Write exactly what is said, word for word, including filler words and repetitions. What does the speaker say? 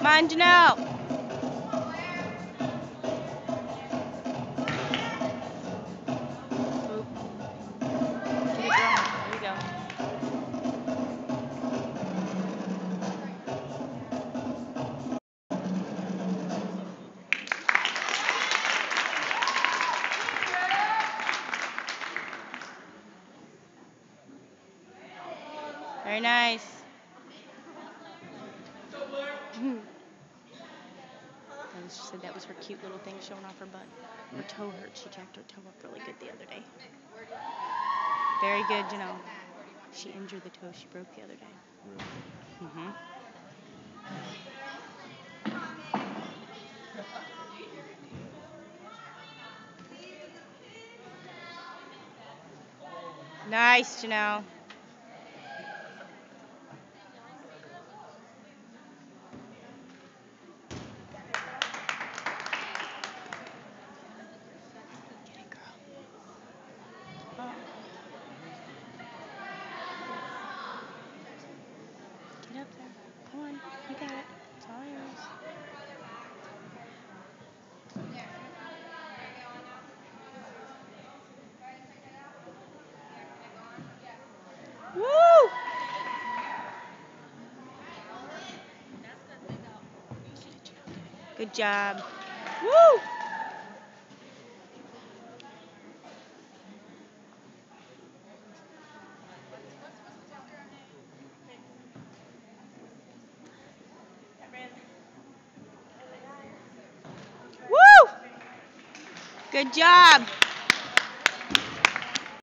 Come on, Jennell. Oop. Get it, girl. There you go. Very nice. She said that was her cute little thing showing off her butt. Her toe hurt. She jacked her toe up really good the other day. Very good, Jennell. She injured the toe she broke the other day. Really? Mm-hmm. Nice, Jennell. Get it, girl. Oh. Get up there. Come on. You got it. It's all yours. Woo! Good job. Woo! Woo! Good job.